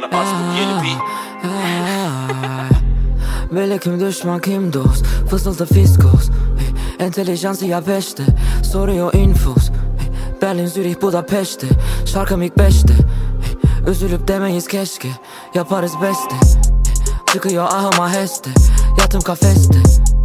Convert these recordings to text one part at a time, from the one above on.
Bana bas bu yeni beat. Belli kim düşman kim dost, fısıltı fiskos. Entelijansı ya peşte, soruyor infos. Berlin, Zürih, Budapeşte, şarkım ilk 5'te. Üzülüp demeyiz keşke, yaparız beste. Çıkıyor ahıma heste, yatım kafeste.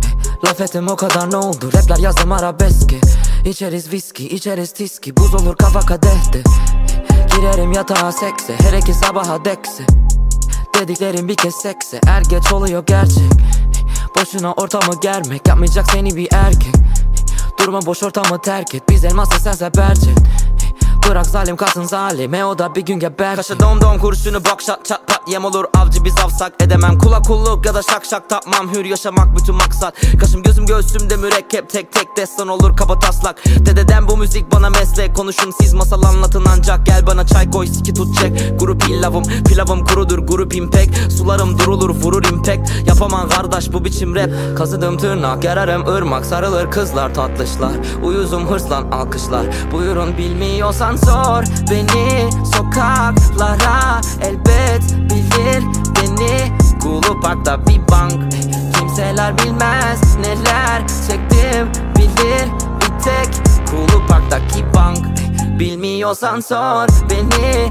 Laf ettim o kadar ne oldu, rapler yazdım arabeske. İçeriz viski, içeriz tiski, buz olur kafa kadehte. Girerim yatağa sekse, her iki sabaha dekse. Dediklerim bir kez sekse, er geç oluyor gerçek. Boşuna ortamı germek, yapmayacak seni bir erkek. Durma boş ortamı terk et, biz elmasla sense berçet. Bırak zalim kalsın zalime, o da bir gün geber. Kaşa dom kurşunu bak şat çat pat, yem olur avcı biz avsak. Edemem kula kulluk ya da şak şak, tapmam hür yaşamak bütün maksat. Kaşım gözüm göğsümde mürekkep, tek tek destan olur kaba taslak. Dededen bu müzik bana meslek, konuşun siz masal anlatın ancak. Gel bana çay koy siki tut çek. Grup pilavım kurudur grup impek. Sularım durulur vurur impact. Yapamam kardeş bu biçim rap. Kazıdım tırnak yararım ırmak, sarılır kızlar tatlışlar. Uyuzum hırslan alkışlar. Buyurun bilmiyorsan sor beni sokaklara, elbet bilir beni. Kulu Park'ta bir bank, kimseler bilmez neler çektim, bilir bir tek Kulu Park'taki bank. Bilmiyorsan sor beni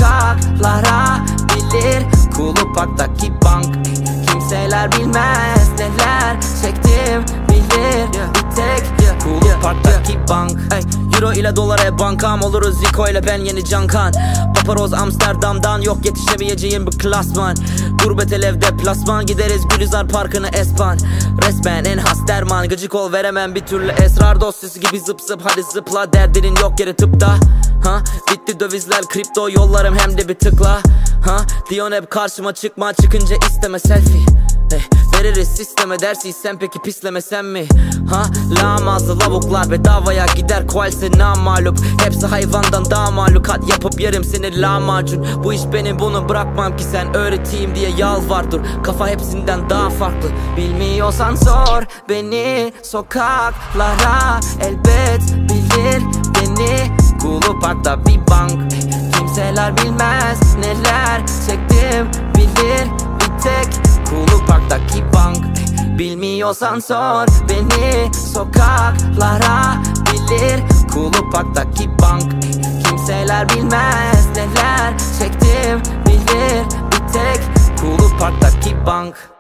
sokaklara, bilir Kulu Park'taki bank. Kimseler bilmez neler çektim, bilir bir tek Kulu Park'taki bank. Euro ile dolara bankam oluruz, Zico ile ben yeni Cankan. Paparoz Amsterdam'dan yok yetişemeyeceğim bir klasman. Gurbet el evde plasman, gideriz Gülizar Parkı'nı espan. Resmen en has derman, gıcık ol veremem bir türlü esrar dosyası gibi zıp zıp hadi zıpla. Derdinin yok yeri tıpta. Bitti dövizler kripto yollarım hem de bir tıkla. Diyon hep karşıma çıkma, çıkınca isteme selfie. Veririz sisteme dersiysen peki pislemesen mi? Lamazlı lavuklar bedavaya gider, koalse namalup. Hepsi hayvandan daha mahlukat, yapıp yerim seni lahmacun. Bu iş benim, bunu bırakmam ki sen öğreteyim diye yalvar dur. Kafa hepsinden daha farklı. Bilmiyorsan sor beni sokaklara, elbet bilir beni. Kulu Park'ta bir bank, kimseler bilmez neler çektim, bilir bir tek Kulu Park'taki bank. Bilmiyorsan sor beni sokaklara, bilir Kulu Park'taki bank. Kimseler bilmez neler çektim, bilir bir tek Kulu Park'taki bank.